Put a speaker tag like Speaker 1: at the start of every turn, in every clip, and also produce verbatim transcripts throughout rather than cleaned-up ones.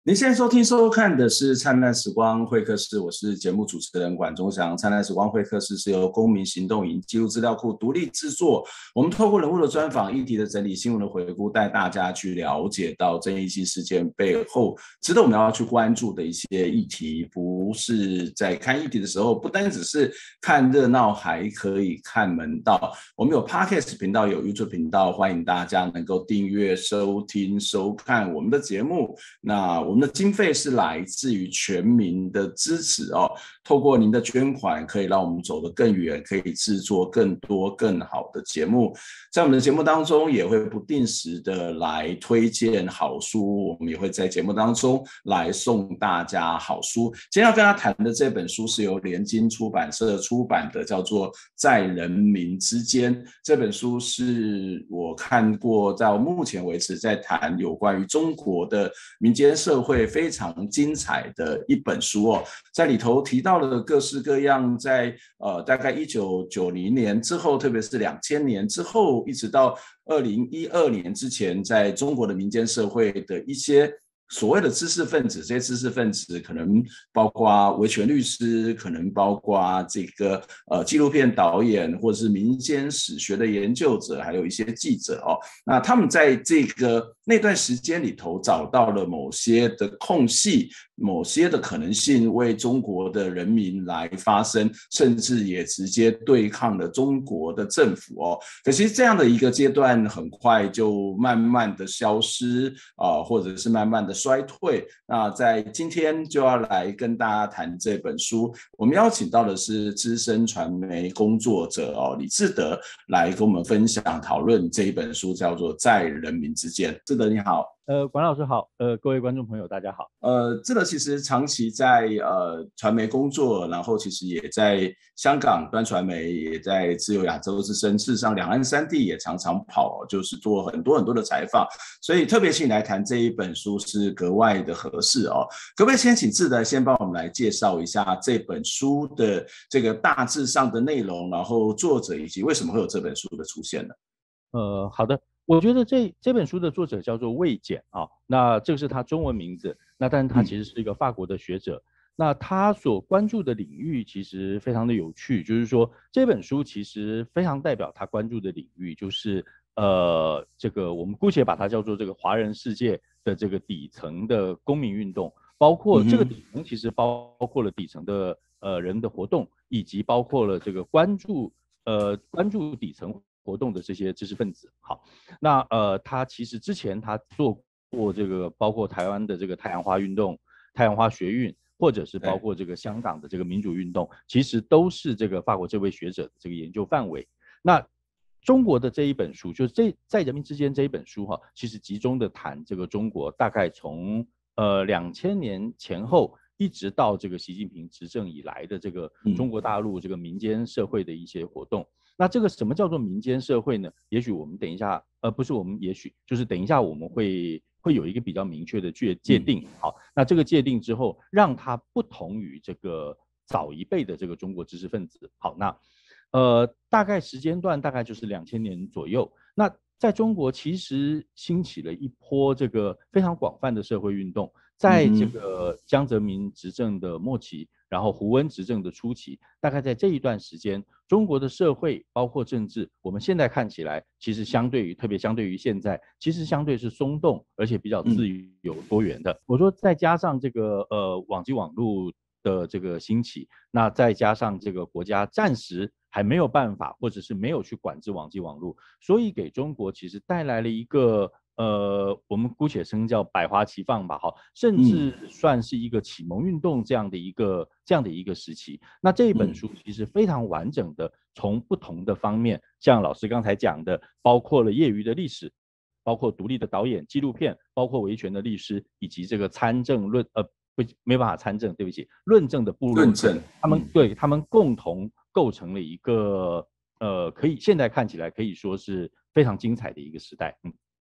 Speaker 1: 您现在收听收看的是灿烂时光会客室，我是节目主持人管中祥。灿烂时光会客室是由公民行动营记录资料库独立制作，我们透过人物的专访、议题的整理、新闻的回顾，带大家去了解到争议性事件背后值得我们要去关注的一些议题。不是在看议题的时候，不单只是看热闹，还可以看门道。我们有 Podcast 频道，有 YouTube 频道，欢迎大家能够订阅、收听、收看我们的节目。那我们的经费是来自于全民的支持哦，透过您的捐款，可以让我们走得更远，可以制作更多更好的节目。在我们的节目当中，也会不定时的来推荐好书，我们也会在节目当中来送大家好书。今天要跟大家谈的这本书是由联经出版社出版的，叫做《在人民之间》。这本书是我看过，在目前为止在谈有关于中国的民间社会非常精彩的一本书哦，在里头提到了各式各样在呃大概一九九零年之后，特别是两千年之后，一直到二零一二年之前，在中国的民间社会的一些所谓的知识分子，这些知识分子可能包括维权律师，可能包括这个呃纪录片导演，或者是民间史学的研究者，还有一些记者哦。那他们在这个那段时间里头找到了某些的空隙，某些的可能性，为中国的人民来发声，甚至也直接对抗了中国的政府哦。可惜这样的一个阶段很快就慢慢的消失啊、呃，或者是慢慢的衰退。那在今天就要来跟大家谈这本书，我们邀请到的是资深传媒工作者哦李志德来跟我们分享讨论这一本书，叫做《在人民之间》。志德你好。
Speaker 2: 呃，管老师好，呃，各位观众朋友大家好。
Speaker 1: 呃，志德其实长期在呃传媒工作，然后其实也在香港端传媒，也在自由亚洲之声，事实上两岸三地也常常跑，就是做很多很多的采访，所以特别请你来谈这一本书是格外的合适哦。可不可以先请志德先帮我们来介绍一下这本书的这个大致上的内容，然后作者以及为什么会有这本书的出现呢？
Speaker 2: 呃，好的，我觉得这这本书的作者叫做魏简啊，那这个是他中文名字，那但是他其实是一个法国的学者。嗯，那他所关注的领域其实非常的有趣，就是说这本书其实非常代表他关注的领域，就是呃这个我们姑且把它叫做这个华人世界的这个底层的公民运动，包括这个底层其实包括了底层的呃人的活动，以及包括了这个关注呃关注底层活动的这些知识分子。好，那呃他其实之前他做过这个包括台湾的这个太阳花运动、太阳花学运，或者是包括这个香港的这个民主运动，其实都是这个法国这位学者的这个研究范围。那中国的这一本书，就是这在人民之间这一本书哈，其实集中的谈这个中国大概从呃两千年前后，一直到这个习近平执政以来的这个中国大陆这个民间社会的一些活动。嗯，那这个什么叫做民间社会呢？也许我们等一下，呃，不是我们，也许就是等一下我们会会有一个比较明确的界界定。好，那这个界定之后，让它不同于这个早一辈的这个中国知识分子。好，那呃，大概时间段大概就是两千年左右。那在中国其实兴起了一波这个非常广泛的社会运动，在这个江泽民执政的末期，然后胡温执政的初期，大概在这一段时间，中国的社会包括政治，我们现在看起来其实相对于特别相对于现在，其实相对是松动，而且比较自由多元的。我说再加上这个呃网际网络的这个兴起，那再加上这个国家暂时还没有办法，或者是没有去管制网际网络，所以给中国其实带来了一个呃，我们姑且称叫百花齐放吧，哈，甚至算是一个启蒙运动这样的一个这样的一个时期。那这一本书其实非常完整的从不同的方面，像老师刚才讲的，包括了业余的历史，包括独立的导演、纪录片，包括维权的律师，以及这个参政论呃不没办法参政，对不起，论证的部落客，他们对他们共同构成了一个呃可以现在看起来可以说是非常精彩的一个时代。嗯。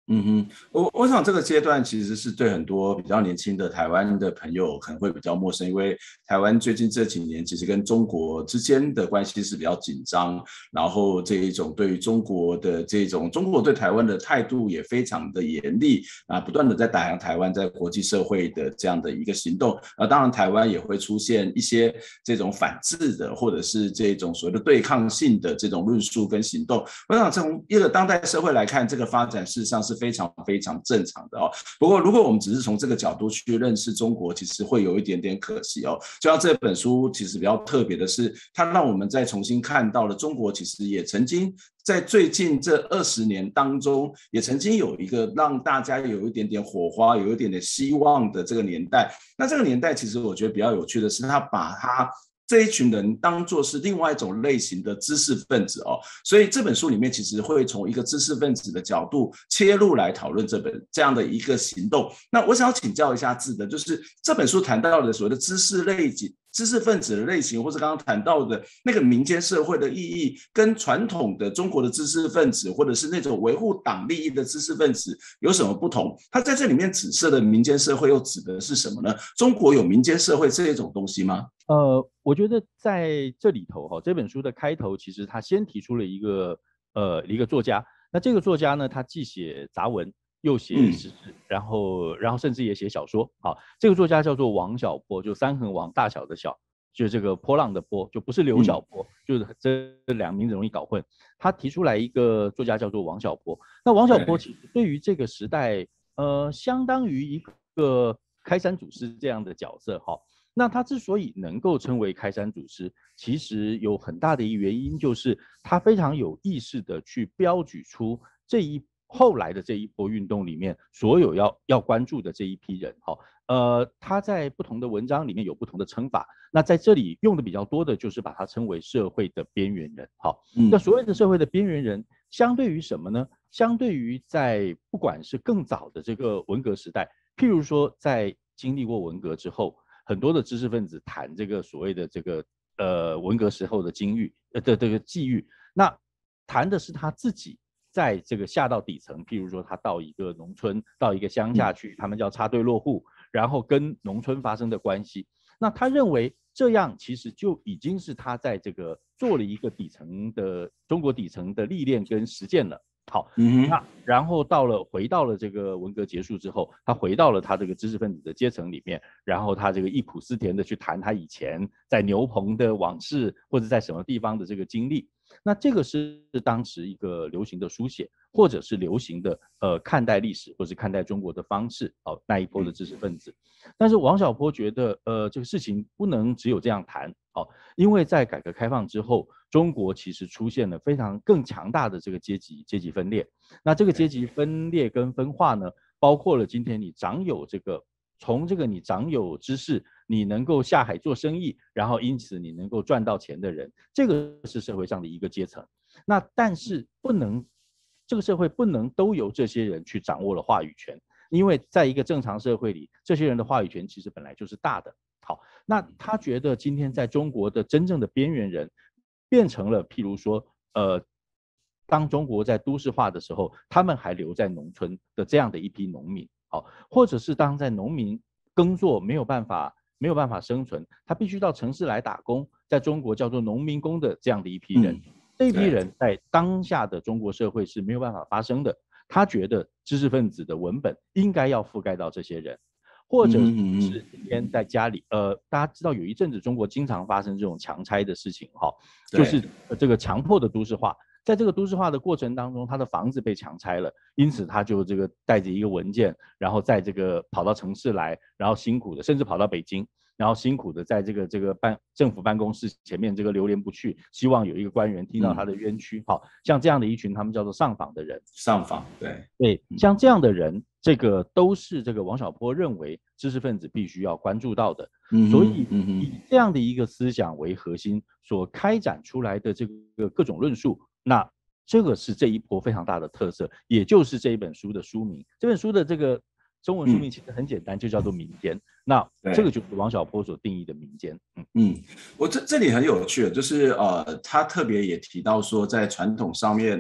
Speaker 1: 嗯哼，我我想这个阶段其实是对很多比较年轻的台湾的朋友可能会比较陌生，因为台湾最近这几年其实跟中国之间的关系是比较紧张，然后这一种对于中国的这种中国对台湾的态度也非常的严厉啊，不断的在打压台湾在国际社会的这样的一个行动，啊，当然台湾也会出现一些这种反制的或者是这种所谓的对抗性的这种论述跟行动。我想从一个当代社会来看，这个发展事实上是非常非常正常的哦。不过，如果我们只是从这个角度去认识中国，其实会有一点点可惜哦。就像这本书其实比较特别的是，它让我们再重新看到了中国其实也曾经在最近这二十年当中，也曾经有一个让大家有一点点火花、有一点点希望的这个年代。那这个年代其实我觉得比较有趣的是，它把它这一群人当作是另外一种类型的知识分子哦，所以这本书里面其实会从一个知识分子的角度切入来讨论这本这样的一个行动。那我想要请教一下志的，就是这本书谈到的所谓的知识类型。知识分子的类型，或是刚刚谈到的那个民间社会的意义，跟传统的中国的知识分子，或者是那种维护党利益的知识分子有什么不同？它在这里面指涉的民间社会又指的是什么呢？中国有民间社会这一种东西吗？
Speaker 2: 呃，我觉得在这里头哈、哦，这本书的开头其实他先提出了一个呃一个作家，那这个作家呢，他既写杂文又写诗，嗯、然后然后甚至也写小说。好，这个作家叫做王小波，就三横王大小的小，就这个波浪的波，就不是刘小波，嗯、就是这两名字容易搞混。他提出来一个作家叫做王小波，那王小波其实对于这个时代，呃，相当于一个开山祖师这样的角色哈。那他之所以能够称为开山祖师，其实有很大的一个原因，就是他非常有意识的去标举出这一后来的这一波运动里面所有要要关注的这一批人。好，呃，他在不同的文章里面有不同的称法，那在这里用的比较多的就是把它称为社会的边缘人。好，那所谓的社会的边缘人，相对于什么呢？相对于在不管是更早的这个文革时代，譬如说在经历过文革之后。很多的知识分子谈这个所谓的这个呃文革时候的境遇呃的这个际遇，那谈的是他自己在这个下到底层，譬如说他到一个农村，到一个乡下去，他们叫插队落户，然后跟农村发生的关系。那他认为这样其实就已经是他在这个做了一个底层的中国底层的历练跟实践了。好，嗯、那然后到了回到了这个文革结束之后，他回到了他这个知识分子的阶层里面，然后他这个忆苦思甜的去谈他以前在牛棚的往事，或者在什么地方的这个经历。那这个是当时一个流行的书写，或者是流行的呃看待历史或是看待中国的方式哦，那一波的知识分子。但是王小波觉得呃这个事情不能只有这样谈哦，因为在改革开放之后，中国其实出现了非常更强大的这个阶级阶级分裂。那这个阶级分裂跟分化呢，包括了今天你掌有这个从这个你掌有知识，你能够下海做生意，然后因此你能够赚到钱的人，这个是社会上的一个阶层。那但是不能，这个社会不能都由这些人去掌握了话语权，因为在一个正常社会里，这些人的话语权其实本来就是大的。好，那他觉得今天在中国的真正的边缘人，变成了譬如说，呃，当中国在都市化的时候，他们还留在农村的这样的一批农民。好，或者是当在农民耕作没有办法没有办法生存，他必须到城市来打工，在中国叫做农民工的这样的一批人，嗯、这一批人在当下的中国社会是没有办法发生的。他觉得知识分子的文本应该要覆盖到这些人，或者是今天在家里，呃，大家知道有一阵子中国经常发生这种强拆的事情哈，就是这个强迫的都市化。在这个都市化的过程当中，他的房子被强拆了，因此他就这个带着一个文件，然后在这个跑到城市来，然后辛苦的，甚至跑到北京，然后辛苦的在这个这个办政府办公室前面这个流连不去，希望有一个官员听到他的冤屈。好，像这样的一群他们叫做上访的人，
Speaker 1: 上访，对
Speaker 2: 对，像这样的人，这个都是这个王小波认为知识分子必须要关注到的。嗯、所以以这样的一个思想为核心所开展出来的这个各种论述。那这个是这一波非常大的特色，也就是这一本书的书名。这本书的这个中文书名其实很简单，嗯、就叫做《民间》。那这个就是王小波所定义的民间。
Speaker 1: 嗯嗯，我这这里很有趣的，就是呃，他特别也提到说，在传统上面，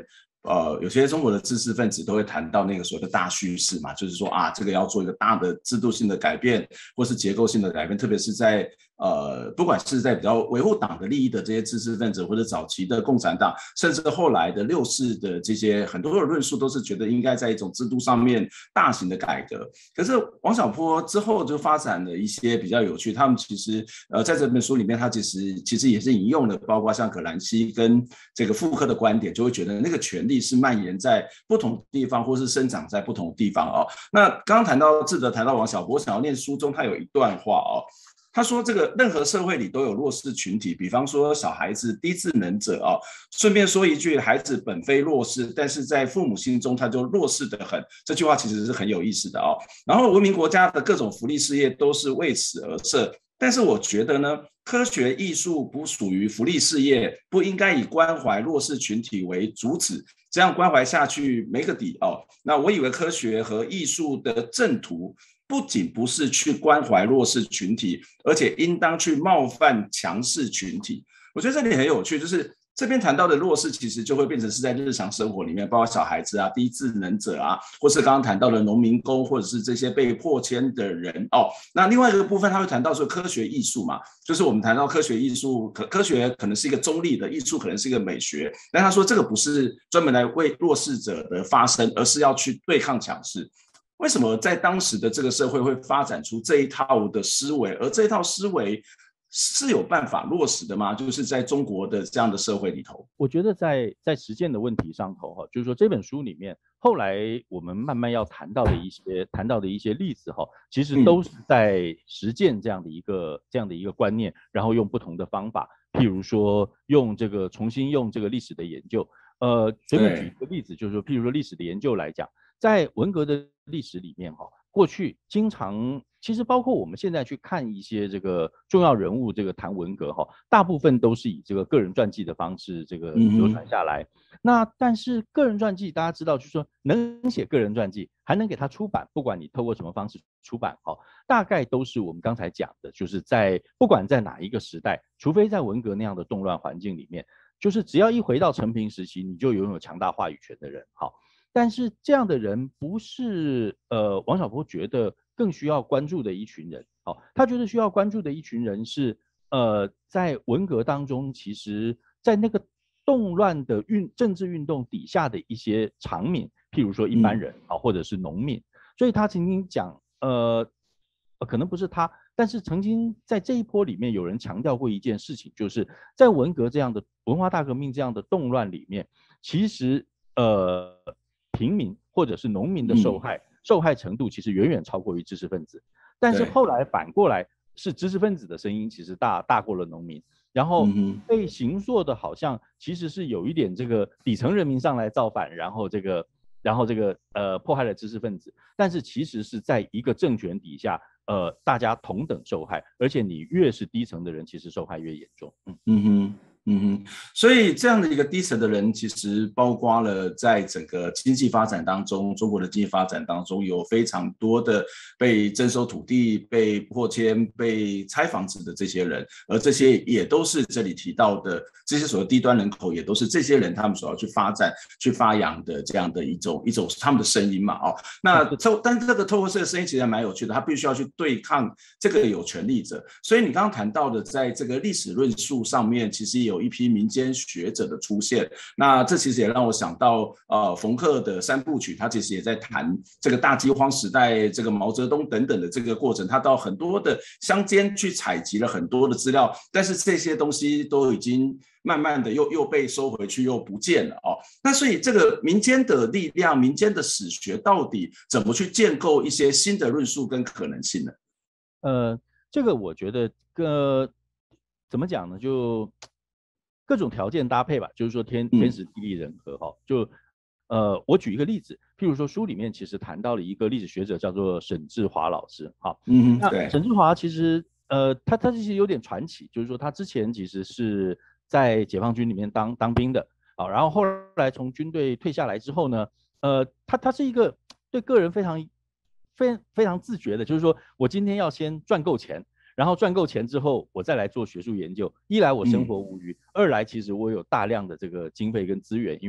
Speaker 1: 呃，有些中国的知识分子都会谈到那个所谓的大叙事嘛，就是说啊，这个要做一个大的制度性的改变，或是结构性的改变，特别是在呃，不管是在比较维护党的利益的这些知识分子，或者早期的共产党，甚至后来的六四的这些很多的论述，都是觉得应该在一种制度上面大型的改革。可是王小波之后就发展了一些比较有趣，他们其实呃在这本书里面，他其实其实也是引用了，包括像葛兰西跟这个傅科的观点，就会觉得那个权力是蔓延在不同地方，或是生长在不同地方哦。那刚刚谈到志德，谈到王小波，我想要念书中他有一段话哦。他说：“这个任何社会里都有弱势群体，比方说小孩子、低智能者啊。顺便说一句，孩子本非弱势，但是在父母心中他就弱势得很。这句话其实是很有意思的哦。然后文明国家的各种福利事业都是为此而设，但是我觉得呢，科学艺术不属于福利事业，不应该以关怀弱势群体为主旨。这样关怀下去没个底哦。那我以为科学和艺术的正途。”不仅不是去关怀弱势群体，而且应当去冒犯强势群体。我觉得这里很有趣，就是这边谈到的弱势，其实就会变成是在日常生活里面，包括小孩子啊、低智能者啊，或是刚刚谈到的农民工，或者是这些被迫迁的人哦。那另外一个部分，他会谈到说科学艺术嘛，就是我们谈到科学艺术，科科学可能是一个中立的，艺术可能是一个美学，但他说这个不是专门来为弱势者的发声，而是要去对抗强势。为什么在当时的这个社会会发展出这一套的思维？而这一套思维是有办法落实的吗？就是在中国的这样的社会里头，
Speaker 2: 我觉得在在实践的问题上头哈，就是说这本书里面后来我们慢慢要谈到的一些谈到的一些例子哈，其实都是在实践这样的一个、嗯、这样的一个观念，然后用不同的方法，譬如说用这个重新用这个历史的研究，呃，随便举一个例子，就是说譬如说历史的研究来讲。在文革的历史里面，哈，过去经常其实包括我们现在去看一些这个重要人物，这个谈文革，哈，大部分都是以这个个人传记的方式这个流传下来。嗯、那但是个人传记大家知道，就是说能写个人传记，还能给他出版，不管你透过什么方式出版，哈，大概都是我们刚才讲的，就是在不管在哪一个时代，除非在文革那样的动乱环境里面，就是只要一回到承平时期，你就拥有强大话语权的人，好。但是这样的人不是呃王小波觉得更需要关注的一群人，好、哦，他觉得需要关注的一群人是呃在文革当中，其实在那个动乱的运政治运动底下的一些常民，譬如说一般人啊、嗯，或者是农民，所以他曾经讲呃可能不是他，但是曾经在这一波里面有人强调过一件事情，就是在文革这样的文化大革命这样的动乱里面，其实呃。平民或者是农民的受害、嗯、受害程度其实远远超过于知识分子，但是后来反过来是知识分子的声音其实大大过了农民，然后被形塑的好像其实是有一点这个底层人民上来造反，然后这个然后这个呃迫害了知识分子，但是其实是在一个政权底下，呃大家同等受害，而且你越是低层的人，其实受害越严重。
Speaker 1: 嗯嗯哼。嗯哼，所以这样的一个低层的人，其实包括了在整个经济发展当中，中国的经济发展当中有非常多的被征收土地、被迫迁、被拆房子的这些人，而这些也都是这里提到的这些所谓低端人口，也都是这些人他们所要去发展、去发扬的这样的一种一种他们的声音嘛。哦，那透但是这个透过这个声音其实还蛮有趣的，他必须要去对抗这个有权力者。所以你刚刚谈到的，在这个历史论述上面，其实有有一批民间学者的出现，那这其实也让我想到，呃，冯克的三部曲，他其实也在谈这个大饥荒时代，这个毛泽东等等的这个过程，他到很多的乡间去采集了很多的资料，但是这些东西都已经慢慢的又又被收回去，又不见了哦。那所以这个民间的力量，民间的史学到底怎么去建构一些新的论述跟可能性呢？
Speaker 2: 呃，这个我觉得，呃，怎么讲呢？就各种条件搭配吧，就是说天天时地利人和哈、嗯。就呃，我举一个例子，譬如说书里面其实谈到了一个历史学者叫做沈志华老师，哈，
Speaker 1: 嗯，
Speaker 2: 那沈志华其实呃，他他其实有点传奇，就是说他之前其实是在解放军里面当当兵的，好，然后后来从军队退下来之后呢，呃，他他是一个对个人非常非非常自觉的，就是说我今天要先赚够钱。然后赚够钱之后，我再来做学术研究。一来我生活无虞，嗯、二来其实我有大量的这个经费跟资源，因为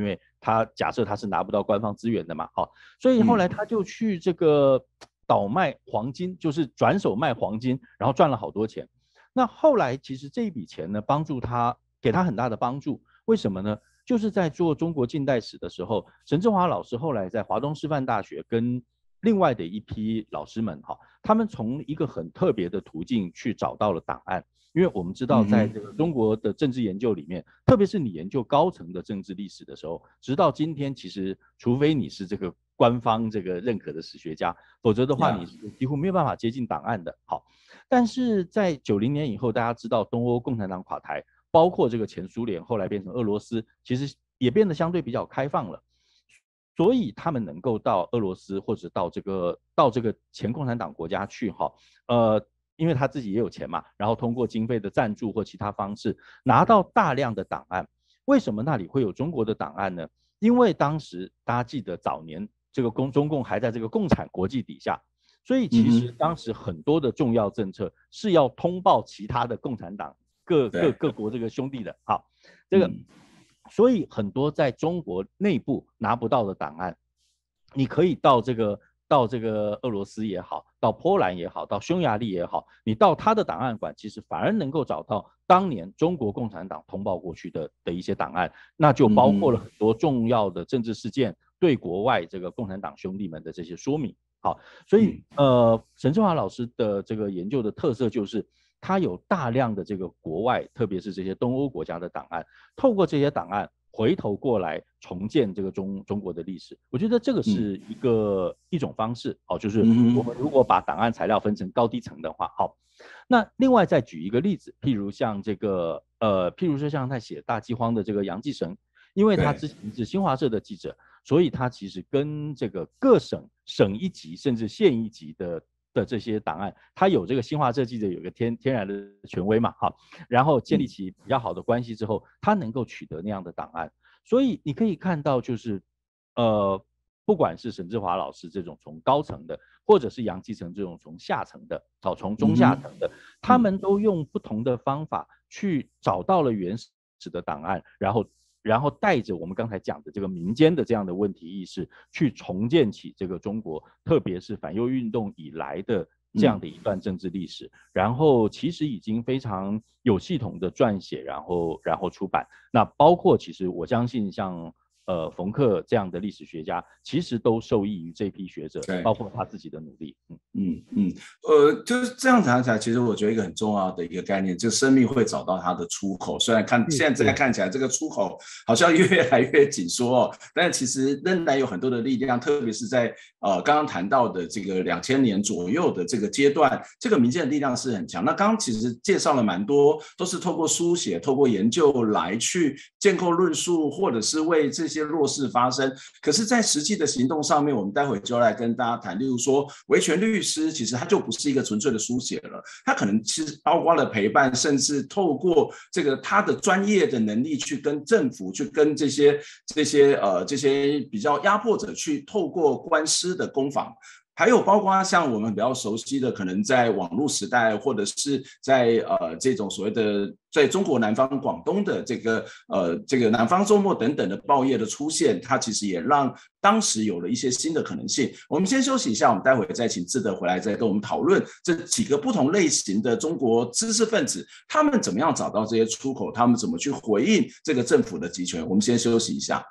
Speaker 2: 他假设他是拿不到官方资源的嘛，好，所以后来他就去这个倒卖黄金，就是转手卖黄金，然后赚了好多钱。那后来其实这一笔钱呢，帮助他，给他很大的帮助。为什么呢？就是在做中国近代史的时候，沈志华老师后来在华东师范大学跟另外的一批老师们，哈，他们从一个很特别的途径去找到了档案。因为我们知道，在这个中国的政治研究里面，嗯、特别是你研究高层的政治历史的时候，直到今天，其实除非你是这个官方这个认可的史学家，否则的话，你是几乎没有办法接近档案的。好，但是在九零年以后，大家知道东欧共产党垮台，包括这个前苏联后来变成俄罗斯，其实也变得相对比较开放了，所以他们能够到俄罗斯或者到这个到这个前共产党国家去，哈，呃。因为他自己也有钱嘛，然后通过经费的赞助或其他方式拿到大量的档案。为什么那里会有中国的档案呢？因为当时大家记得早年这个共中共还在这个共产国际底下，所以其实当时很多的重要政策是要通报其他的共产党各各各国这个兄弟的。好，这个、嗯、所以很多在中国内部拿不到的档案，你可以到这个。到这个俄罗斯也好，到波兰也好，到匈牙利也好，你到他的档案馆，其实反而能够找到当年中国共产党通报过去的的一些档案，那就包括了很多重要的政治事件对国外这个共产党兄弟们的这些说明。好，所以呃，沈志华老师的这个研究的特色就是，他有大量的这个国外，特别是这些东欧国家的档案，透过这些档案。回头过来重建这个中中国的历史，我觉得这个是一个、嗯、一种方式，好，就是我们如果把档案材料分成高低层的话，好，那另外再举一个例子，譬如像这个呃，譬如说像他写大饥荒的这个杨继绳，因为他之前是新华社的记者，所以他其实跟这个各省省一级甚至县一级的。的这些档案，他有这个新华社记者有个天天然的权威嘛，好，然后建立起比较好的关系之后，他能够取得那样的档案，所以你可以看到，就是呃，不管是沈志华老师这种从高层的，或者是杨继绳这种从下层的，好，从中下层的，他们都用不同的方法去找到了原始的档案，然后。然后带着我们刚才讲的这个民间的这样的问题意识，去重建起这个中国，特别是反右运动以来的这样的一段政治历史。嗯、然后其实已经非常有系统的撰写，然后然后出版。那包括其实我相信像呃冯克这样的历史学家，其实都受益于这批学者，包括他自己的努力。
Speaker 1: 嗯嗯嗯，呃，就是这样谈起来，其实我觉得一个很重要的一个概念，就是生命会找到它的出口。虽然看现在看起来这个出口好像越来越紧缩哦，但其实仍然有很多的力量，特别是在呃刚刚谈到的这个两千年左右的这个阶段，这个民间的力量是很强。那刚刚其实介绍了蛮多，都是透过书写、透过研究来去建构论述，或者是为这些弱势发声。可是，在实际的行动上面，我们待会就来跟大家谈，例如说维权律师，其实他就不是一个纯粹的书写了，他可能其实包括了陪伴，甚至透过这个他的专业的能力去跟政府，去跟这些这些呃这些比较压迫者去透过官司的攻防。还有包括像我们比较熟悉的，可能在网络时代，或者是在呃这种所谓的在中国南方广东的这个呃这个南方周末等等的报业的出现，它其实也让当时有了一些新的可能性。我们先休息一下，我们待会再请志德回来再跟我们讨论这几个不同类型的中国知识分子，他们怎么样找到这些出口，他们怎么去回应这个政府的集权。我们先休息一下。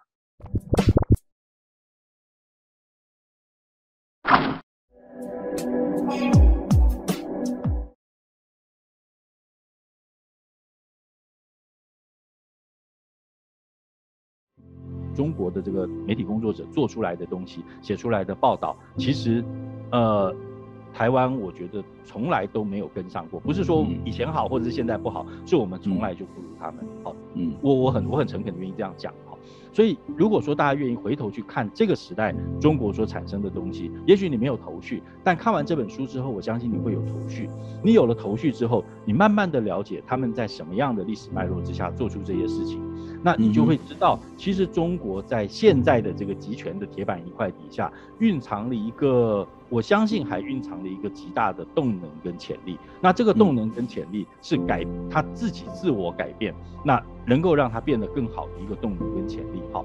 Speaker 2: 中国的这个媒体工作者做出来的东西，写出来的报道，其实，呃，台湾我觉得从来都没有跟上过。不是说以前好或者是现在不好，是我们从来就不如他们。好，嗯，我我很我很诚恳的愿意这样讲。好，所以如果说大家愿意回头去看这个时代中国所产生的东西，也许你没有头绪，但看完这本书之后，我相信你会有头绪。你有了头绪之后，你慢慢的了解他们在什么样的历史脉络之下做出这些事情。那你就会知道，其实中国在现在的这个集权的铁板一块底下，蕴藏了一个我相信还蕴藏了一个极大的动能跟潜力。那这个动能跟潜力是改他自己自我改变，那能够让他变得更好的一个动能跟潜力。好。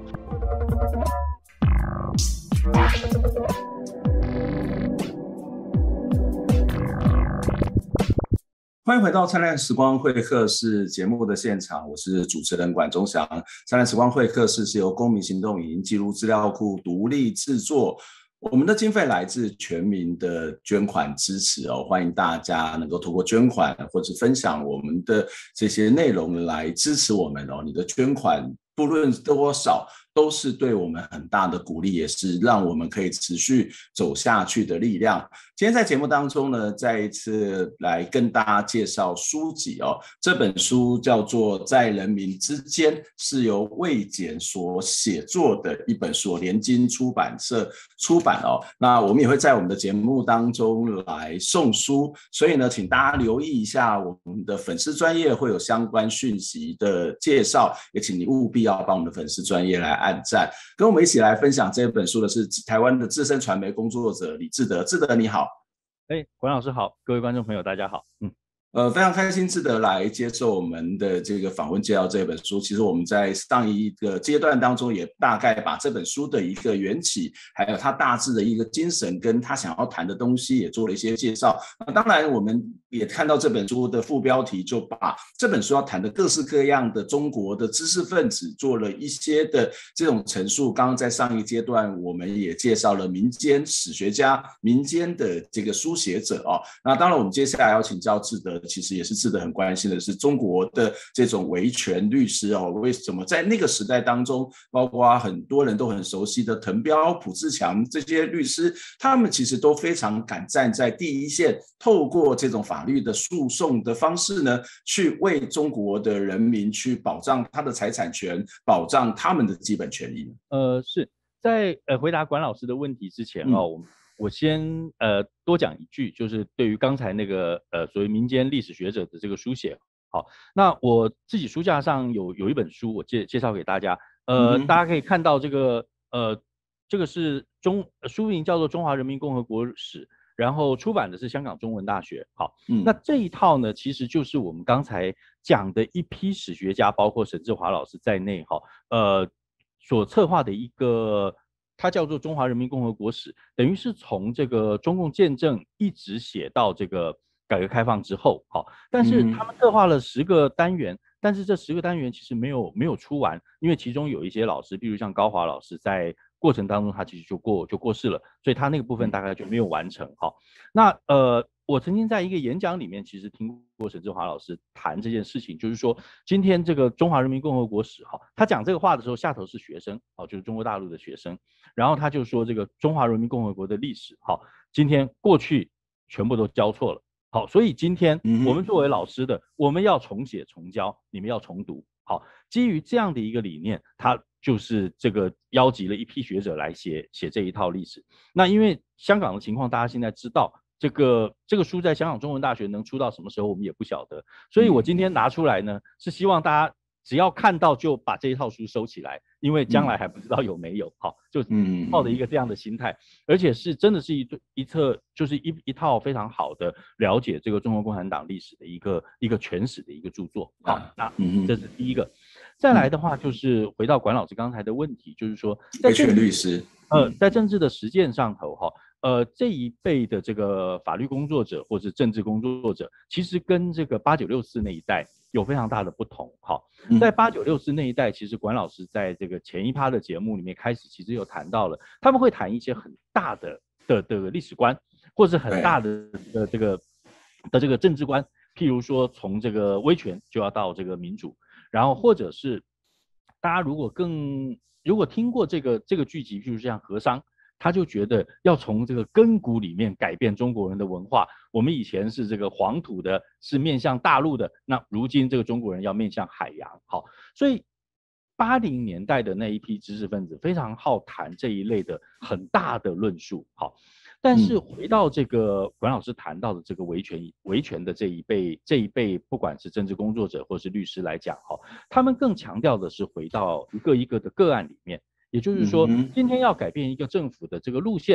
Speaker 1: 欢迎回到灿烂时光会客室节目的现场，我是主持人管中祥。灿烂时光会客室是由公民行动影音记录资料库独立制作，我们的经费来自全民的捐款支持哦，欢迎大家能够透过捐款或者分享我们的这些内容来支持我们哦。你的捐款不论多少，都是对我们很大的鼓励，也是让我们可以持续走下去的力量。今天在节目当中呢，再一次来跟大家介绍书籍哦。这本书叫做《在人民之间》，是由卫简所写作的一本书，联经出版社出版哦。那我们也会在我们的节目当中来送书，所以呢，请大家留意一下我们的粉丝专页会有相关讯息的介绍，也请你务必要帮我们的粉丝专页来按赞。跟我们一起来分享这本书的是台湾的资深传媒工作者李志德。志德你好。
Speaker 2: 哎，管老师好，各位观众朋友大家好。嗯。
Speaker 1: 呃，非常开心志德来接受我们的这个访问，介绍这本书。其实我们在上一个阶段当中，也大概把这本书的一个缘起，还有他大致的一个精神，跟他想要谈的东西，也做了一些介绍。那当然，我们也看到这本书的副标题，就把这本书要谈的各式各样的中国的知识分子做了一些的这种陈述。刚刚在上一阶段，我们也介绍了民间史学家、民间的这个书写者哦。那当然，我们接下来要请教志德。其实也是志德很关心的是中国的这种维权律师哦，为什么在那个时代当中，包括很多人都很熟悉的滕彪、卜志强这些律师，他们其实都非常敢站在第一线，透过这种法律的诉讼的方式呢，去为中国的人民去保障他的财产权，保障他们的基本权益。
Speaker 2: 呃，是在呃回答管老师的问题之前哦，嗯我先呃多讲一句，就是对于刚才那个呃所谓民间历史学者的这个书写，好，那我自己书架上有有一本书，我介介绍给大家，呃，嗯、大家可以看到这个呃这个是中书名叫做《中华人民共和国史》，然后出版的是香港中文大学，好，嗯、那这一套呢，其实就是我们刚才讲的一批史学家，包括沈志华老师在内，哈，呃，所策划的一个。它叫做《中华人民共和国史》，等于是从这个中共建政一直写到这个改革开放之后，好，但是他们策划了十个单元，嗯、但是这十个单元其实没有没有出完，因为其中有一些老师，比如像高华老师，在过程当中他其实就过就过世了，所以他那个部分大概就没有完成。好，那呃。我曾经在一个演讲里面，其实听过沈志华老师谈这件事情，就是说今天这个中华人民共和国史，哈，他讲这个话的时候，下头是学生，哦，就是中国大陆的学生，然后他就说这个中华人民共和国的历史，好，今天过去全部都交错了，好，所以今天我们作为老师的，我们要重写重教，你们要重读，好，基于这样的一个理念，他就是这个邀集了一批学者来写写这一套历史。那因为香港的情况，大家现在知道。这个这个书在香港中文大学能出到什么时候，我们也不晓得。所以我今天拿出来呢，是希望大家只要看到就把这一套书收起来，因为将来还不知道有没有。好，就抱着一个这样的心态，而且是真的是一一册，就是一一套非常好的了解这个中国共产党历史的一个一个全史的一个著作。好，那这是第一个。再来的话，就是回到管老师刚才的问题，就是说，
Speaker 1: 维权律师，
Speaker 2: 呃，在政治的实践上头，哈。呃，这一辈的这个法律工作者或者政治工作者，其实跟这个八九六四那一代有非常大的不同。好，在八九六四那一代，其实管老师在这个前一趴的节目里面开始，其实有谈到了，他们会谈一些很大的的的历史观，或是很大的的这个的这个政治观，譬如说从这个威权就要到这个民主，然后或者是大家如果更如果听过这个这个剧集，譬如像和商。他就觉得要从这个根骨里面改变中国人的文化。我们以前是这个黄土的，是面向大陆的，那如今这个中国人要面向海洋。好，所以八零年代的那一批知识分子非常好谈这一类的很大的论述。好，但是回到这个管老师谈到的这个维权维权的这一辈这一辈，不管是政治工作者或是律师来讲，哈，他们更强调的是回到一个一个的个案里面。也就是说，今天要改变一个政府的这个路线，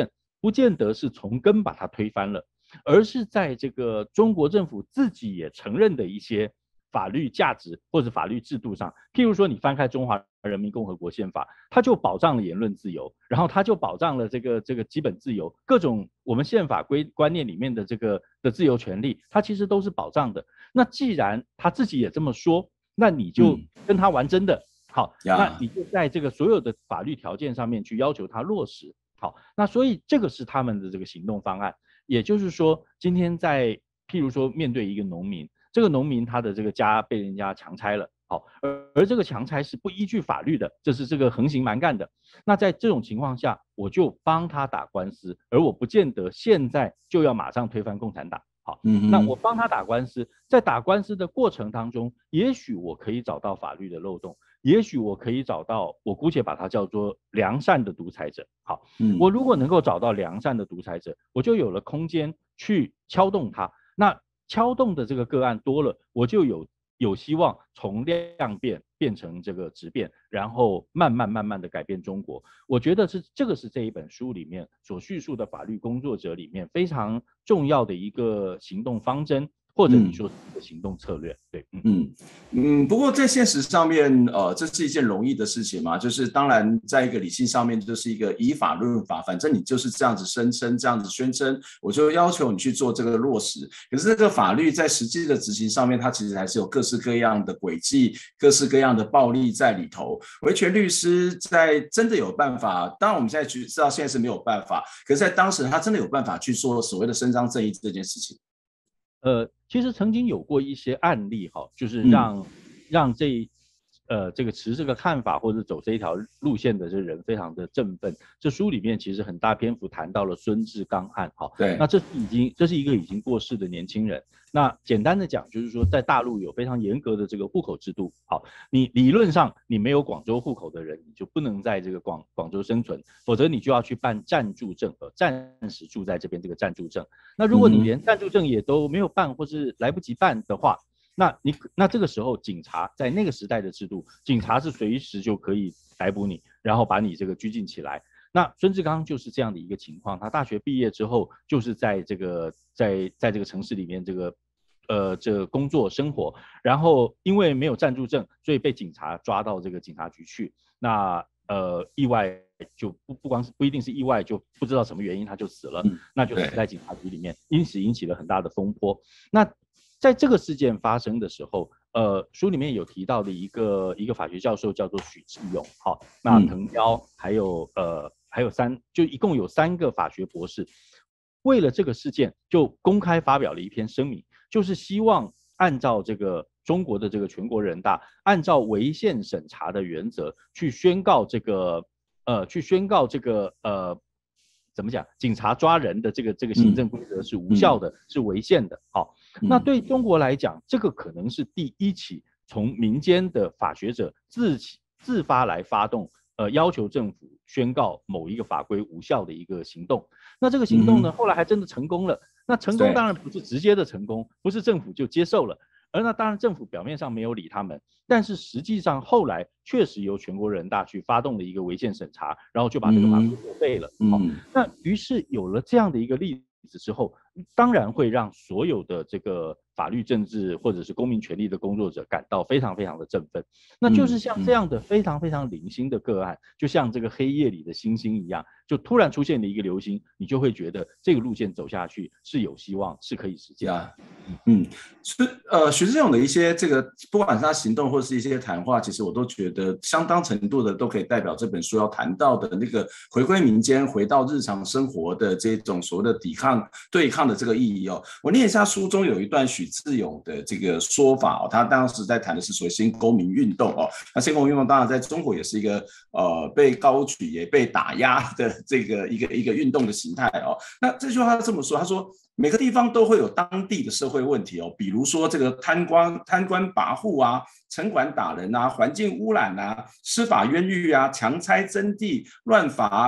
Speaker 2: 不见得是从根把它推翻了，而是在这个中国政府自己也承认的一些法律价值或者法律制度上，譬如说你翻开中华人民共和国宪法，它就保障了言论自由，然后它就保障了这个这个基本自由，各种我们宪法规观念里面的这个的自由权利，它其实都是保障的。那既然他自己也这么说，那你就跟他玩真的，嗯、好，那你就在这个所有的法律条件上面去要求他落实。好，那所以这个是他们的这个行动方案，也就是说，今天在譬如说面对一个农民，这个农民他的这个家被人家强拆了，好，而而这个强拆是不依据法律的，这是这个横行蛮干的。那在这种情况下，我就帮他打官司，而我不见得现在就要马上推翻共产党。好，那我帮他打官司，在打官司的过程当中，也许我可以找到法律的漏洞，也许我可以找到，我姑且把它叫做良善的独裁者。好，我如果能够找到良善的独裁者，我就有了空间去敲动他。那敲动的这个个案多了，我就有有希望从量变变成这个质变，然后慢慢慢慢的改变中国。我觉得是这个是这一本书里面所叙述的法律工作者里面非常重要的一个行动方针，或者你说是一个行动策略。嗯、对，嗯
Speaker 1: 嗯嗯。不过在现实上面，呃，这是一件容易的事情嘛？就是当然，在一个理性上面，就是一个以法论法，反正你就是这样子声称，这样子宣称，我就要求你去做这个落实。可是这个法律在实际的执行上面，它其实还是有各式各样的轨迹、各式各样的暴力在里头。维权律师在真的有办法，当然我们现在知道现在是没有办法，可是在当时他真的有办法去做所谓的伸张正义这件事情。
Speaker 2: 呃，其实曾经有过一些案例哈，就是让、嗯、让这呃这个持这个看法或者走这一条路线的这人非常的振奋。这书里面其实很大篇幅谈到了孙志刚案，哈，
Speaker 1: 对，
Speaker 2: 那这是已经这是一个已经过世的年轻人。那简单的讲，就是说在大陆有非常严格的这个户口制度，好，你理论上你没有广州户口的人，你就不能在这个广广州生存，否则你就要去办暂住证和暂时住在这边这个暂住证。那如果你连暂住证也都没有办或是来不及办的话，那你那这个时候警察在那个时代的制度，警察是随时就可以逮捕你，然后把你这个拘禁起来。那孙志刚就是这样的一个情况，他大学毕业之后就是在这个在在这个城市里面这个呃这个工作生活，然后因为没有暂住证，所以被警察抓到这个警察局去。那呃意外就不不光是不一定是意外，就不知道什么原因他就死了，嗯、那就死在警察局里面，因此引起了很大的风波。那在这个事件发生的时候，呃，书里面有提到的一个一个法学教授叫做许志勇，好，那滕彪还有呃还有三，就一共有三个法学博士，为了这个事件就公开发表了一篇声明，就是希望按照这个中国的这个全国人大，按照违宪审查的原则去宣告这个呃去宣告这个呃。怎么讲？警察抓人的这个这个行政规则是无效的，嗯、是违宪的。好，那对中国来讲，这个可能是第一起从民间的法学者自起自发来发动，呃，要求政府宣告某一个法规无效的一个行动。那这个行动呢，嗯、后来还真的成功了。那成功当然不是直接的成功，不是政府就接受了。而那当然，政府表面上没有理他们，但是实际上后来确实由全国人大去发动了一个违宪审查，然后就把这个法规作废了。嗯、好，那于是有了这样的一个例子之后，当然会让所有的这个法律政治或者是公民权利的工作者感到非常非常的振奋。那就是像这样的非常非常零星的个案，就像这个黑夜里的星星一样，就突然出现了一个流星，你就会觉得这个路线走下去是有希望，是可以实现的。
Speaker 1: 嗯，是呃，许志勇的一些这个，不管是他行动或是一些谈话，其实我都觉得相当程度的都可以代表这本书要谈到的那个回归民间、回到日常生活的这种所谓的抵抗、对抗的这个意义哦。我念一下书中有一段许志勇的这个说法哦，他当时在谈的是所谓新公民运动哦。那新公民运动当然在中国也是一个呃被高举也被打压的这个一个一个运动的形态哦。那这句话他这么说，他说。每个地方都会有当地的社会问题哦，比如说这个贪官贪官跋扈啊，城管打人啊，环境污染啊，司法冤狱啊，强拆征地、乱罚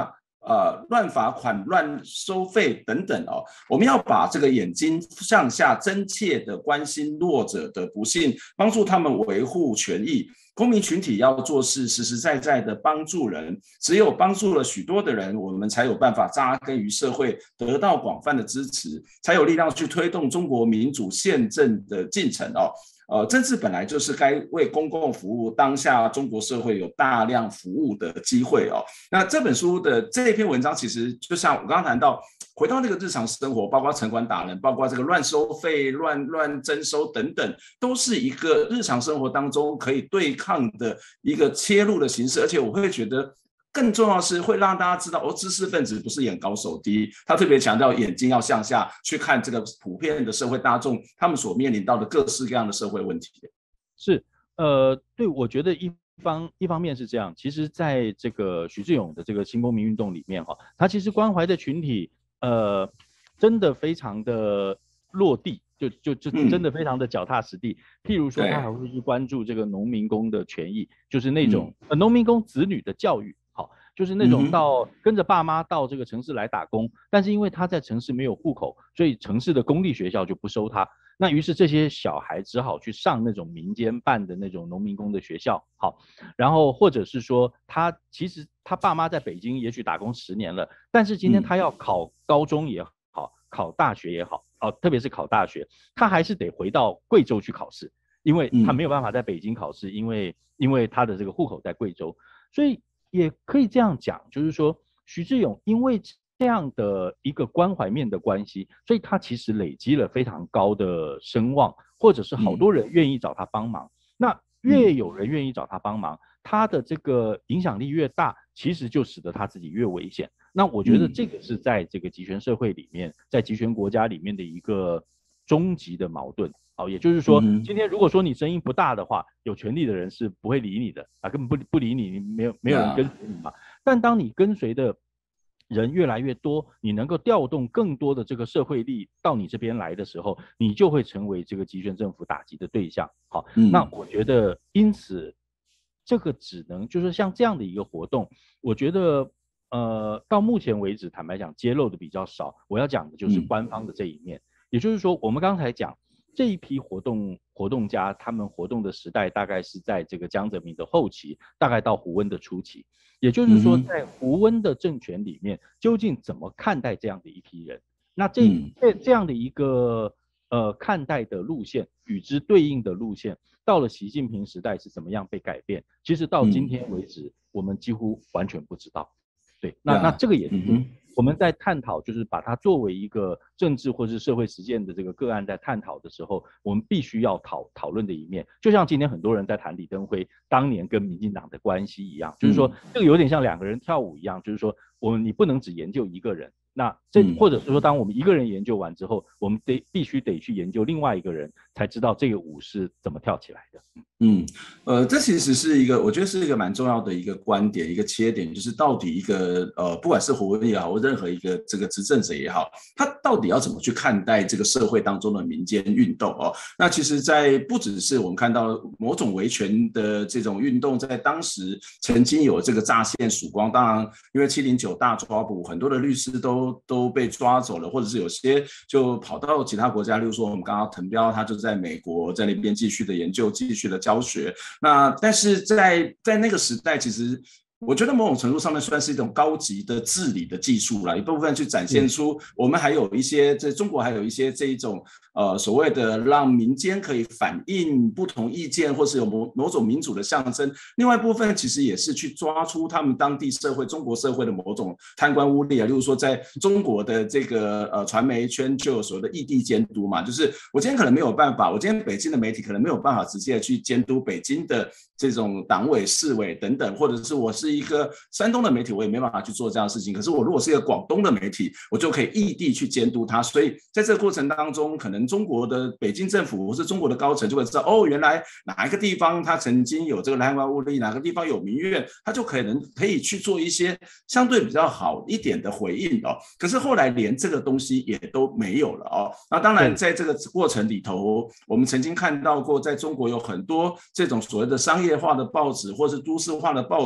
Speaker 1: 呃乱罚款、乱收费等等哦，我们要把这个眼睛向下，真切的关心弱者的不幸，帮助他们维护权益。公民群体要做事，实实在在的帮助人，只有帮助了许多的人，我们才有办法扎根于社会，得到广泛的支持，才有力量去推动中国民主宪政的进程哦。呃，政治本来就是该为公共服务，当下中国社会有大量服务的机会哦。那这本书的这篇文章，其实就像我刚刚谈到，回到那个日常生活，包括城管打人，包括这个乱收费、乱乱征收等等，都是一个日常生活当中可以对抗的一个切入的形式，而且我会觉得。更重要的是会让大家知道，哦，知识分子不是眼高手低，他特别强调眼睛要向下去看这个普遍的社会大众他们所面临到的各式各样的社会问题。
Speaker 2: 是，呃，对，我觉得一方一方面是这样，其实在这个许志永的这个新公民运动里面哈、哦，他其实关怀的群体，呃，真的非常的落地。就就就真的非常的脚踏实地，嗯、譬如说，他还会去关注这个农民工的权益，就是那种、嗯、呃农民工子女的教育，好，就是那种到、嗯、跟着爸妈到这个城市来打工，但是因为他在城市没有户口，所以城市的公立学校就不收他。那于是这些小孩只好去上那种民间办的那种农民工的学校，好，然后或者是说他其实他爸妈在北京也许打工十年了，但是今天他要考高中也好，考大学也好。哦，特别是考大学，他还是得回到贵州去考试，因为他没有办法在北京考试，因为因为他的这个户口在贵州，所以也可以这样讲，就是说徐志勇因为这样的一个关怀面的关系，所以他其实累积了非常高的声望，或者是好多人愿意找他帮忙。那越有人愿意找他帮忙，他的这个影响力越大，其实就使得他自己越危险。那我觉得这个是在这个集权社会里面，在集权国家里面的一个终极的矛盾。好，也就是说，今天如果说你声音不大的话，有权力的人是不会理你的啊，根本不不理你，你没有没有人跟随你嘛。但当你跟随的人越来越多，你能够调动更多的这个社会力到你这边来的时候，你就会成为这个集权政府打击的对象。好，那我觉得因此这个只能就是像这样的一个活动，我觉得。呃，到目前为止，坦白讲，揭露的比较少。我要讲的就是官方的这一面，嗯、也就是说，我们刚才讲这一批活动活动家，他们活动的时代大概是在这个江泽民的后期，大概到胡温的初期。也就是说，在胡温的政权里面，究竟怎么看待这样的一批人？那这这这样的一个呃看待的路线，与之对应的路线，到了习近平时代是怎么样被改变？其实到今天为止，我们几乎完全不知道。对，那那这个也是我们在探讨，就是把它作为一个政治或是社会实践的这个个案在探讨的时候，我们必须要讨讨论的一面。就像今天很多人在谈李登辉当年跟民进党的关系一样，就是说这个有点像两个人跳舞一样，就是说我们你不能只研究一个人。那这或者是说，当我们一个人研究完之后，我们得必须得去研究另外一个人，才知道这个舞是怎么跳起来的。
Speaker 1: 嗯，呃，这其实是一个，我觉得是一个蛮重要的一个观点，一个切点，就是到底一个呃，不管是胡温也好，或任何一个这个执政者也好，他到底要怎么去看待这个社会当中的民间运动哦？那其实，在不只是我们看到某种维权的这种运动，在当时曾经有这个乍现曙光。当然，因为七零九大抓捕，很多的律师都都被抓走了，或者是有些就跑到其他国家，例如说我们刚刚滕彪，他就在美国在那边继续的研究，继续的教学。那但是在在那个时代，其实我觉得某种程度上面算是一种高级的治理的技术了，一部分去展现出我们还有一些在中国还有一些这一种呃所谓的让民间可以反映不同意见，或是有某某种民主的象征。另外一部分其实也是去抓出他们当地社会、中国社会的某种贪官污吏啊，例如说在中国的这个呃传媒圈就有所谓的异地监督嘛，就是我今天可能没有办法，我今天北京的媒体可能没有办法直接去监督北京的这种党委、市委等等，或者是我是一个山东的媒体，我也没办法去做这样的事情。可是我如果是一个广东的媒体，我就可以异地去监督它。所以在这个过程当中，可能中国的北京政府或是中国的高层就会知道，哦，原来哪一个地方它曾经有这个贪官污吏，哪个地方有民怨，它就可能可以去做一些相对比较好一点的回应哦。可是后来连这个东西也都没有了哦。那当然，在这个过程里头，我们曾经看到过，在中国有很多这种所谓的商业化的报纸，或是都市化的报纸，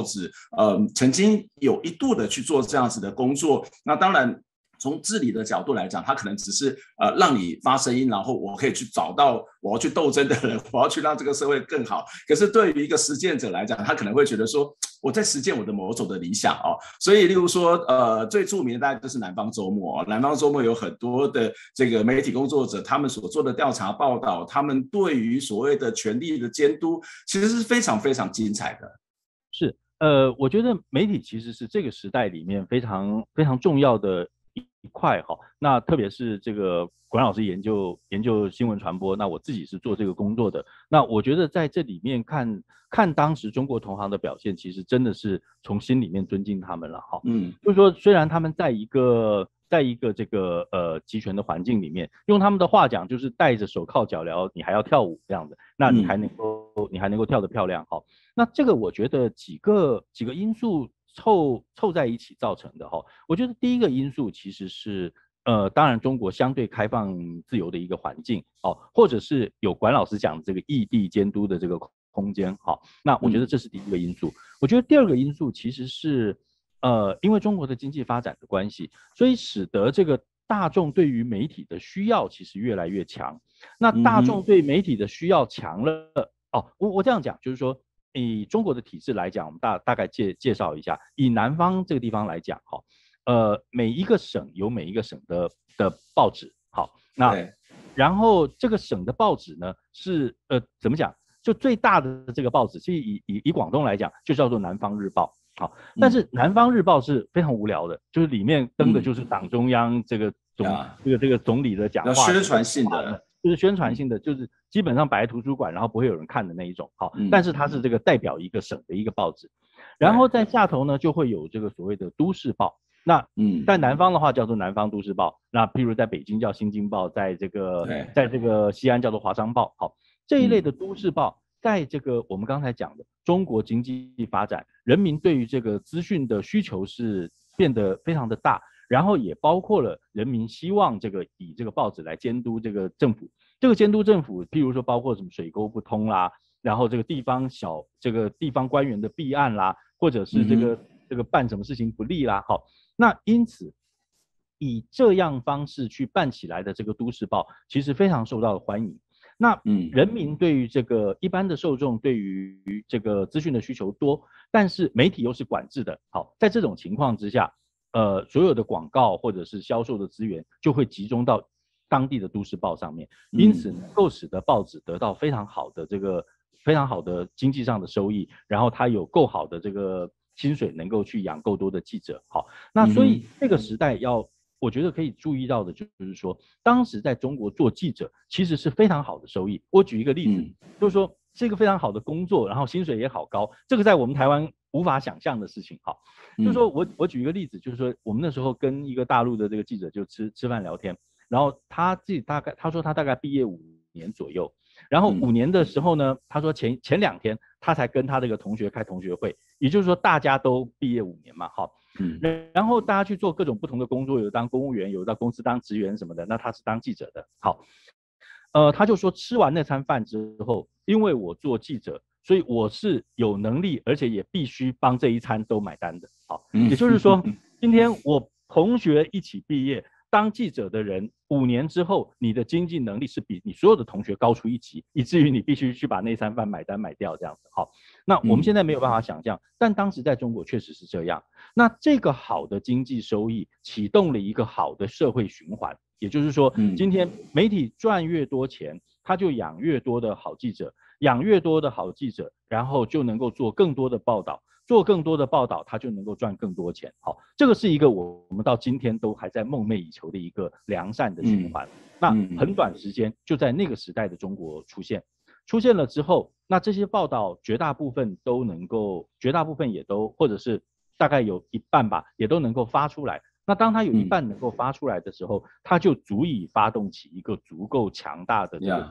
Speaker 1: 呃曾经有一度的去做这样子的工作。那当然。从治理的角度来讲，它可能只是呃让你发声音，然后我可以去找到我要去斗争的人，我要去让这个社会更好。可是对于一个实践者来讲，他可能会觉得说，我在实践我的某种的理想哦。所以，例如说，呃，最著名的大概就是南方周末、哦。南方周末有很多的这个媒体工作者，他们所做的调查报道，他们对于所谓的权力的监督，其实是非常非常精彩的。
Speaker 2: 是，呃，我觉得媒体其实是这个时代里面非常非常重要的一块哈。那特别是这个管老师研究研究新闻传播，那我自己是做这个工作的。那我觉得在这里面看看当时中国同行的表现，其实真的是从心里面尊敬他们了哈。嗯，就是说虽然他们在一个在一个这个呃集权的环境里面，用他们的话讲就是戴着手铐脚镣，你还要跳舞这样的，那你还能够、嗯、你还能够跳得漂亮哈。那这个我觉得几个几个因素凑凑在一起造成的哈。我觉得第一个因素其实是呃，当然中国相对开放自由的一个环境哦，或者是有管老师讲的这个异地监督的这个空间好。那我觉得这是第一个因素。我觉得第二个因素其实是呃，因为中国的经济发展的关系，所以使得这个大众对于媒体的需要其实越来越强。那大众对媒体的需要强了、嗯、哦，我我这样讲就是说。以中国的体制来讲，我们大大概介介绍一下。以南方这个地方来讲，哈，呃，每一个省有每一个省的的报纸，好，那然后这个省的报纸呢是呃怎么讲？就最大的这个报纸，其实以以以广东来讲，就叫做南方日报，好，但是南方日报是非常无聊的，就是里面登的就是党中央这个总、嗯、这个这个总理的讲话，
Speaker 1: 宣传性的。
Speaker 2: 就是宣传性的，就是基本上摆在图书馆，然后不会有人看的那一种。好，但是它是这个代表一个省的一个报纸。然后在下头呢，就会有这个所谓的都市报。那在南方的话叫做南方都市报，那譬如在北京叫新京报，在这个在这个西安叫做华商报。好，这一类的都市报，在这个我们刚才讲的中国经济发展，人民对于这个资讯的需求是变得非常的大。然后也包括了人民希望这个以这个报纸来监督这个政府，这个监督政府，譬如说包括什么水沟不通啦，然后这个地方小这个地方官员的弊案啦，或者是这个、嗯、这个办什么事情不利啦，好，那因此以这样方式去办起来的这个都市报，其实非常受到欢迎。那人民对于这个一般的受众对于这个资讯的需求多，但是媒体又是管制的，好，在这种情况之下。呃，所有的广告或者是销售的资源就会集中到当地的都市报上面，因此能够使得报纸得到非常好的这个非常好的经济上的收益，然后它有够好的这个薪水，能够去养够多的记者。好，那所以这个时代要，我觉得可以注意到的就是说，当时在中国做记者其实是非常好的收益。我举一个例子，嗯、就是说是一个非常好的工作，然后薪水也好高，这个在我们台湾无法想象的事情。好。就是说我我举一个例子，就是说我们那时候跟一个大陆的这个记者就吃吃饭聊天，然后他自己大概他说他大概毕业五年左右，然后五年的时候呢，他说前前两天他才跟他这个同学开同学会，也就是说大家都毕业五年嘛，好，嗯，然后大家去做各种不同的工作，有当公务员，有到公司当职员什么的，那他是当记者的，好，呃，他就说吃完那餐饭之后，因为我做记者。所以我是有能力，而且也必须帮这一餐都买单的。好，也就是说，今天我同学一起毕业，当记者的人，五年之后，你的经济能力是比你所有的同学高出一级，以至于你必须去把那餐饭买单买掉这样子。好，那我们现在没有办法想象，但当时在中国确实是这样。那这个好的经济收益启动了一个好的社会循环，也就是说，今天媒体赚越多钱，他就养越多的好记者。养越多的好记者，然后就能够做更多的报道，做更多的报道，他就能够赚更多钱。好，这个是一个我们到今天都还在梦寐以求的一个良善的循环。嗯、那很短时间就在那个时代的中国出现，出现了之后，那这些报道绝大部分都能够，绝大部分也都或者是大概有一半吧，也都能够发出来。那当它有一半能够发出来的时候，它就足以发动起一个足够强大的这个。Yeah.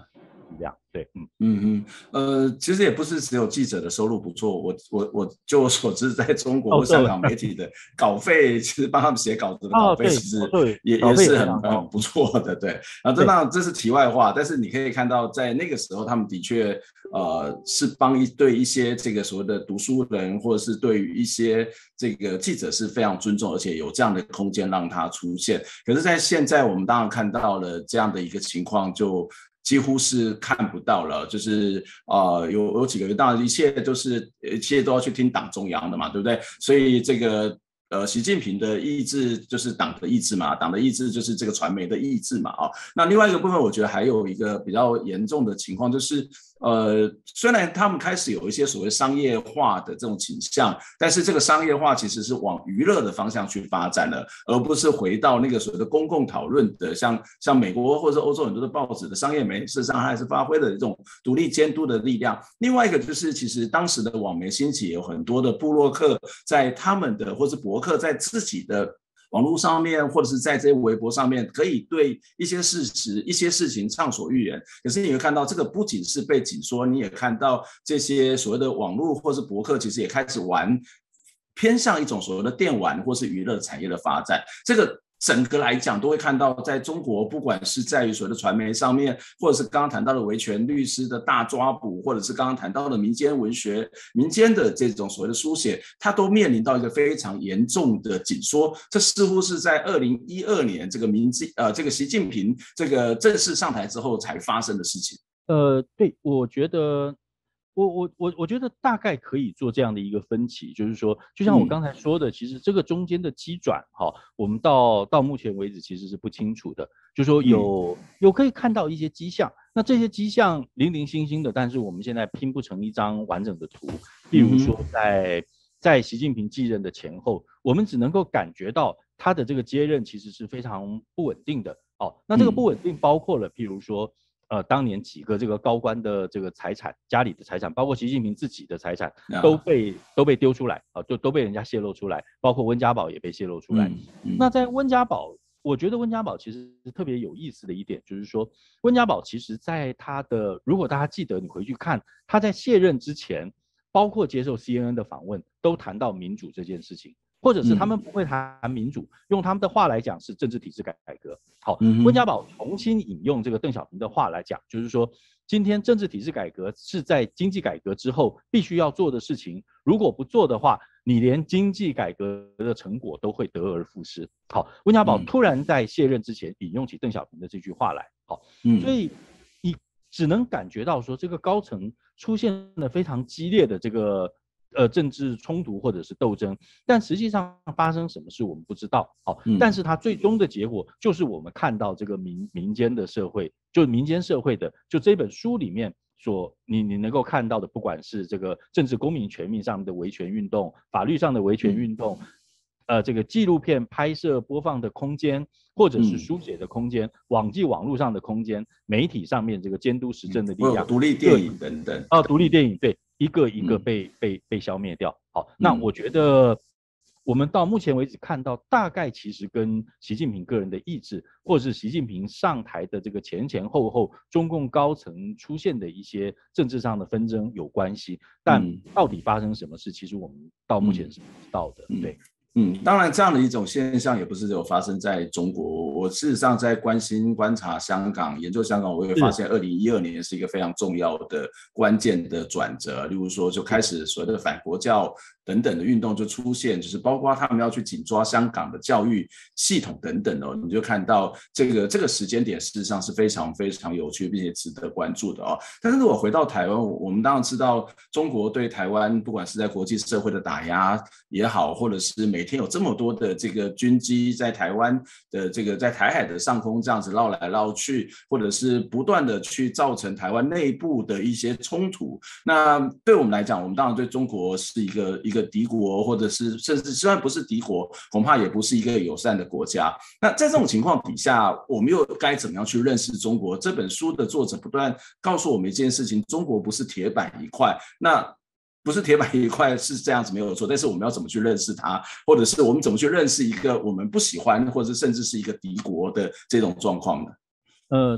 Speaker 2: 力量。对，嗯
Speaker 1: 嗯嗯，呃，其实也不是只有记者的收入不错，我我我就我所知，在中国或香港媒体的稿费，其实帮他们写稿子的稿
Speaker 2: 哦，对，
Speaker 1: 费其实
Speaker 2: 哦对，
Speaker 1: 也
Speaker 2: 稿费也
Speaker 1: 也是很
Speaker 2: 非常高，
Speaker 1: 很不错的，对。啊，这
Speaker 2: 对，
Speaker 1: 当然这是题外话，但是你可以看到，在那个时候，他们的确呃是帮一对一些这个所谓的读书人，或者是对于一些这个记者是非常尊重，而且有这样的空间让他出现。可是，在现在我们当然看到了这样的一个情况，就几乎是看不到了，就是呃有有几个月，当然一切都是一切都要去听党中央的嘛，对不对？所以这个呃习近平的意志就是党的意志嘛，党的意志就是这个传媒的意志嘛，啊、哦，那另外一个部分，我觉得还有一个比较严重的情况就是。呃，虽然他们开始有一些所谓商业化的这种倾向，但是这个商业化其实是往娱乐的方向去发展了，而不是回到那个所谓的公共讨论的，像像美国或者欧洲很多的报纸的商业媒体，事实上它还是发挥了这种独立监督的力量。另外一个就是，其实当时的网媒兴起，有很多的部落客在他们的或是博客在自己的。网络上面，或者是在这些微博上面，可以对一些事实、一些事情畅所欲言。可是你会看到，这个不仅是被紧缩，你也看到这些所谓的网络或是博客，其实也开始玩偏向一种所谓的电玩或是娱乐产业的发展。这个整个来讲，都会看到，在中国，不管是在于所谓的传媒上面，或者是刚刚谈到的维权律师的大抓捕，或者是刚刚谈到的民间文学、民间的这种所谓的书写，它都面临到一个非常严重的紧缩。这似乎是在二零一二年这个民呃这个习近平这个正式上台之后才发生的事情。
Speaker 2: 呃，对，我觉得。我我我我觉得大概可以做这样的一个分歧，就是说，就像我刚才说的，嗯、其实这个中间的机转，哈，我们到到目前为止其实是不清楚的，就是说有、嗯、有可以看到一些迹象，那这些迹象零零星星的，但是我们现在拼不成一张完整的图。例如说在，在习近平继任的前后，我们只能够感觉到他的这个接任其实是非常不稳定的。哦，那这个不稳定包括了，譬如说。呃，当年几个这个高官的这个财产，家里的财产，包括习近平自己的财产，都被都被丢出来啊，就都被人家泄露出来，包括温家宝也被泄露出来。嗯嗯、那在温家宝，我觉得温家宝其实特别有意思的一点，就是说温家宝其实在他的，如果大家记得，你回去看他在卸任之前，包括接受 C N N 的访问，都谈到民主这件事情。或者是他们不会谈民主，嗯、用他们的话来讲是政治体制改革。好，嗯、温家宝重新引用这个邓小平的话来讲，就是说，今天政治体制改革是在经济改革之后必须要做的事情，如果不做的话，你连经济改革的成果都会得而复失。好，温家宝突然在卸任之前引用起邓小平的这句话来，好，嗯、所以你只能感觉到说，这个高层出现了非常激烈的这个。呃，政治冲突或者是斗争，但实际上发生什么事我们不知道。好，嗯、但是它最终的结果就是我们看到这个民民间的社会，就民间社会的，就这本书里面所你你能够看到的，不管是这个政治公民权利上的维权运动，法律上的维权运动。嗯呃，这个纪录片拍摄播放的空间，或者是书写的空间，嗯、网际网络上的空间，媒体上面这个监督时政的力量，
Speaker 1: 独立电影等等。
Speaker 2: 啊，独立电影对，一个一个被、嗯、被被消灭掉。好，那我觉得我们到目前为止看到，大概其实跟习近平个人的意志，或者是习近平上台的这个前前后后，中共高层出现的一些政治上的纷争有关系。但到底发生什么事，其实我们到目前是不知道的。嗯、对。
Speaker 1: 嗯，当然，这样的一种现象也不是只有发生在中国。我事实上在关心、观察香港、研究香港，我也发现，二零一二年是一个非常重要的关键的转折。例如说，就开始所谓的反国教等等的运动就出现，就是包括他们要去紧抓香港的教育系统等等哦，你就看到这个这个时间点，事实上是非常非常有趣，并且值得关注的哦。但是如果回到台湾，我们当然知道，中国对台湾不管是在国际社会的打压也好，或者是每天有这么多的这个军机在台湾的这个在台海的上空这样子绕来绕去，或者是不断的去造成台湾内部的一些冲突。那对我们来讲，我们当然对中国是一个一个敌国，或者是甚至虽然不是敌国，恐怕也不是一个友善的国家。那在这种情况底下，我们又该怎么样去认识中国？这本书的作者不断告诉我们一件事情：中国不是铁板一块。那不是铁板一块是这样子没有错，但是我们要怎么去认识它，或者是我们怎么去认识一个我们不喜欢，或者甚至是一个敌国的这种状况呢？
Speaker 2: 呃，是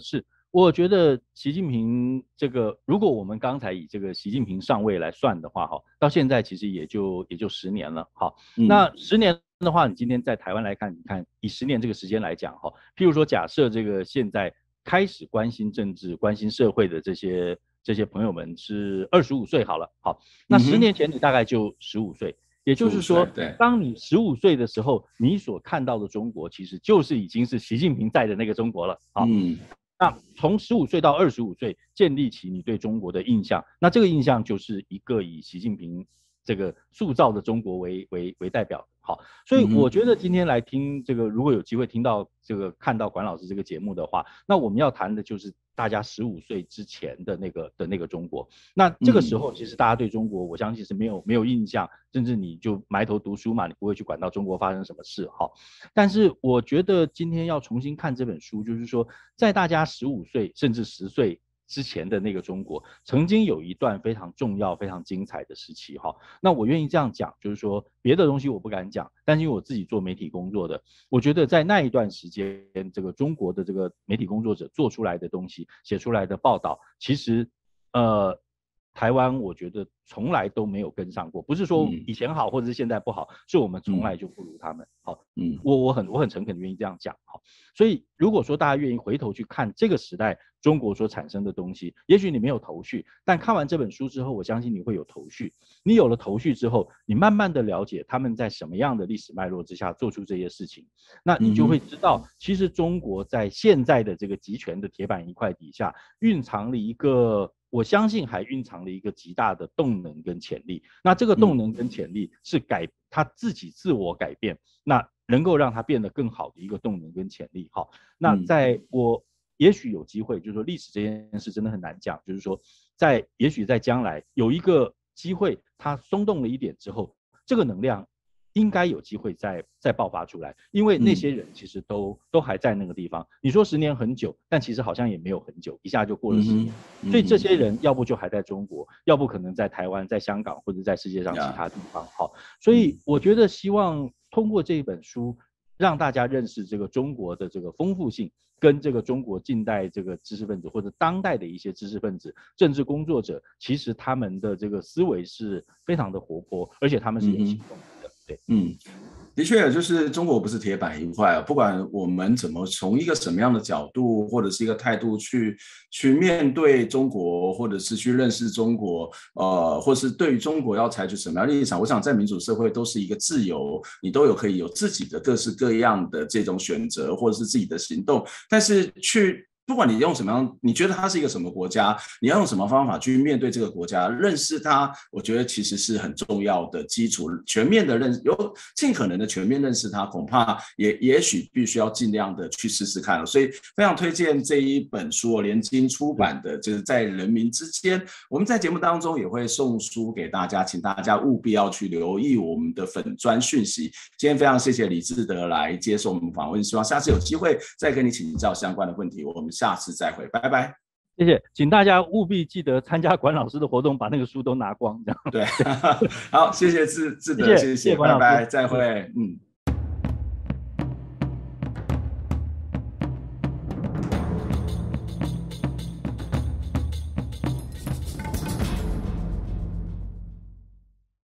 Speaker 2: 我觉得习近平这个，如果我们刚才以这个习近平上位来算的话，哈，到现在其实也就也就十年了，好，
Speaker 1: 嗯
Speaker 2: 那十年的话，你今天在台湾来看，你看以十年这个时间来讲，哈，譬如说假设这个现在开始关心政治、关心社会的这些这些朋友们是二十五岁好了，好，那十年前你大概就十五岁。也就是说，当你十五岁的时候，你所看到的中国，其实就是已经是习近平在的那个中国了。好，嗯，那从十五岁到二十五岁，建立起你对中国的印象，那这个印象就是一个以习近平这个塑造的中国为为为代表。好，所以我觉得今天来听这个，如果有机会听到这个看到管老师这个节目的话，那我们要谈的就是大家十五岁之前的那个的那个中国。那这个时候，其实大家对中国，我相信是没有没有印象，甚至你就埋头读书嘛，你不会去管到中国发生什么事。好，但是我觉得今天要重新看这本书，就是说，在大家十五岁甚至十岁之前的那个中国，曾经有一段非常重要、非常精彩的时期哈。那我愿意这样讲，就是说别的东西我不敢讲，但是因为我自己做媒体工作的，我觉得在那一段时间，这个中国的这个媒体工作者做出来的东西、写出来的报道，其实呃。台湾我觉得从来都没有跟上过，不是说以前好或者是现在不好，是我们从来就不如他们。好，嗯，我我很我很诚恳愿意这样讲。好，所以如果说大家愿意回头去看这个时代中国所产生的东西，也许你没有头绪，但看完这本书之后，我相信你会有头绪。你有了头绪之后，你慢慢的了解他们在什么样的历史脉络之下做出这些事情，那你就会知道，其实中国在现在的这个集权的铁板一块底下，蕴藏了一个。我相信还蕴藏了一个极大的动能跟潜力，那这个动能跟潜力是改他自己自我改变，那能够让他变得更好的一个动能跟潜力。好，那在我也许有机会，就是说历史这件事真的很难讲，就是说在也许在将来有一个机会，它松动了一点之后，这个能量。应该有机会再再爆发出来，因为那些人其实都、嗯、都还在那个地方。你说十年很久，但其实好像也没有很久，一下就过了十年。嗯、所以这些人要不就还在中国，要不可能在台湾、在香港或者在世界上其他地方。好，所以我觉得希望通过这一本书，让大家认识这个中国的这个丰富性，跟这个中国近代这个知识分子或者当代的一些知识分子、政治工作者，其实他们的这个思维是非常的活泼，而且他们是有行动的。嗯
Speaker 1: 嗯，的确，就是中国不是铁板一块，不管我们怎么从一个什么样的角度或者是一个态度去去面对中国，或者是去认识中国，呃，或是对于中国要采取什么样的立场，我想在民主社会都是一个自由，你都有可以有自己的各式各样的这种选择，或者是自己的行动，但是去。不管你用什么样，你觉得它是一个什么国家，你要用什么方法去面对这个国家，认识它，我觉得其实是很重要的基础。全面的认识，有尽可能的全面认识它，恐怕也也许必须要尽量的去试试看。所以非常推荐这一本书，联经出版的，就是在人民之间。我们在节目当中也会送书给大家，请大家务必要去留意我们的粉专讯息。今天非常谢谢李志德来接受我们访问，希望下次有机会再跟你请教相关的问题。我们下次再会，拜拜。
Speaker 2: 谢谢，请大家务必记得参加管老师的活动，把那个书都拿光。这样
Speaker 1: 对，好，谢谢志志德，谢谢，谢谢拜拜，再会，嗯。